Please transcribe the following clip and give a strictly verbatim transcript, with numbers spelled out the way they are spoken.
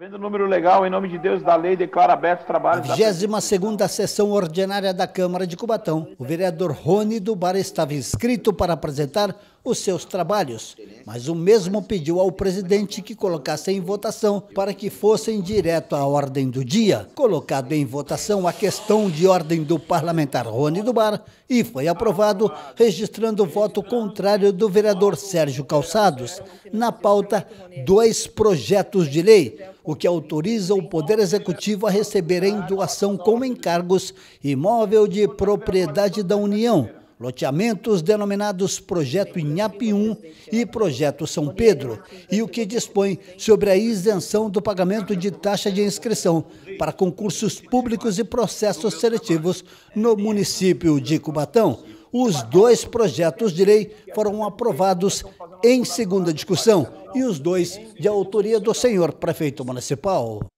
Vendo o número legal, em nome de Deus, da lei, declara aberto o trabalho. Na vigésima segunda sessão ordinária da Câmara de Cubatão, o vereador Rony do Bar estava inscrito para apresentar os seus trabalhos, mas o mesmo pediu ao presidente que colocasse em votação para que fossem direto à ordem do dia. Colocado em votação a questão de ordem do parlamentar Rony do Bar e foi aprovado, registrando o voto contrário do vereador Sérgio Calçados. Na pauta, dois projetos de lei, o que autoriza o Poder Executivo a receber em doação com encargos imóvel de propriedade da União, loteamentos denominados Projeto Inhape um e Projeto São Pedro, e o que dispõe sobre a isenção do pagamento de taxa de inscrição para concursos públicos e processos seletivos no município de Cubatão. Os dois projetos de lei foram aprovados em segunda discussão e os dois de autoria do senhor prefeito municipal.